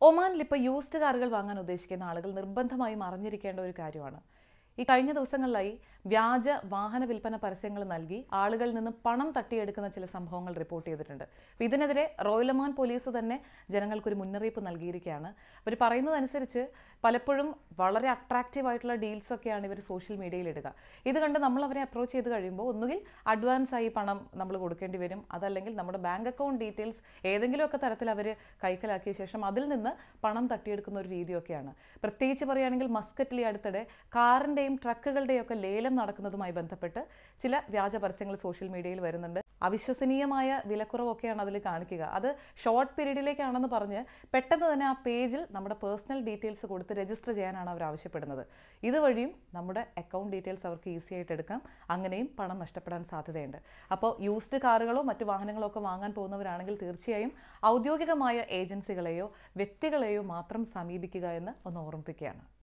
ഒമാനിൽ ഇപ്പോൾ യൂസ്ഡ് കാറുകൾ വാങ്ങാൻ ഉദ്ദേശിക്കുന്ന ആളുകൾ നിർബന്ധമായും അറിഞ്ഞിരിക്കേണ്ട ഒരു കാര്യമാണ്. ഈ കഴിഞ്ഞ ദിവസങ്ങളിലായി വ്യാജ വാഹന വിൽപ്പന പരസ്യങ്ങൾ നൽകി ആളുകളിൽ നിന്ന് പണം തട്ടിയെടുക്കുന്ന ചില സംഭവങ്ങൾ റിപ്പോർട്ട് ചെയ്തിട്ടുണ്ട്. അപ്പോൾ ഇതിനെതിരെ റോയൽ ഒമാൻ പോലീസ് തന്നെ ജനങ്ങൾക്കൊരു മുന്നറിയിപ്പ് നൽകിയിരിക്കുകയാണ്. അവർ പറയുന്നതനുസരിച്ച് പലപ്പോഴും വളരെ അട്രാക്റ്റീവ് ആയിട്ടുള്ള ഡീൽസൊക്കെയാണ് ഇവർ സോഷ്യൽ മീഡിയയിൽ ഇടുക. ഇത് കണ്ട് നമ്മൾ അവരെ അപ്രോച്ച് ചെയ്ത് കഴിയുമ്പോൾ ഒന്നുകിൽ അഡ്വാൻസ് ആയി പണം നമ്മൾ കൊടുക്കേണ്ടി വരും, അതല്ലെങ്കിൽ നമ്മുടെ ബാങ്ക് അക്കൗണ്ട് ഡീറ്റെയിൽസ് ഏതെങ്കിലുമൊക്കെ തരത്തിൽ അവർ കൈക്കലാക്കിയ ശേഷം അതിൽ നിന്ന് പണം തട്ടിയെടുക്കുന്ന ഒരു രീതിയൊക്കെയാണ്. പ്രത്യേകിച്ച് പറയുകയാണെങ്കിൽ മസ്കറ്റിലെ അടുത്തിടെ കാറിൻ്റെയും ട്രക്കുകളുടെയും ഒക്കെ ലേലം നടക്കുന്നതുമായി ബന്ധപ്പെട്ട് ചില വ്യാജ പരസ്യങ്ങൾ സോഷ്യൽ മീഡിയയിൽ വരുന്നുണ്ട്. അവിശ്വസനീയമായ വിലക്കുറവൊക്കെയാണ് അതിൽ കാണിക്കുക. അത് ഷോർട്ട് പീരീഡിലേക്കാണെന്ന് പറഞ്ഞ് പെട്ടെന്ന് തന്നെ ആ പേജിൽ നമ്മുടെ പേഴ്സണൽ ഡീറ്റെയിൽസ് കൊടുത്ത് രജിസ്റ്റർ ചെയ്യാനാണ് അവർ ആവശ്യപ്പെടുന്നത്. ഇതുവഴിയും നമ്മുടെ അക്കൗണ്ട് ഡീറ്റെയിൽസ് അവർക്ക് ഈസി ആയിട്ട് എടുക്കാം. അങ്ങനെയും പണം നഷ്ടപ്പെടാൻ സാധ്യതയുണ്ട്. അപ്പോൾ യൂസ്ഡ് കാറുകളോ മറ്റു വാഹനങ്ങളോ ഒക്കെ വാങ്ങാൻ പോകുന്നവരാണെങ്കിൽ തീർച്ചയായും ഔദ്യോഗികമായ ഏജൻസികളെയോ വ്യക്തികളെയോ മാത്രം സമീപിക്കുക എന്ന് ഒന്ന് ഓർമ്മിപ്പിക്കുകയാണ്.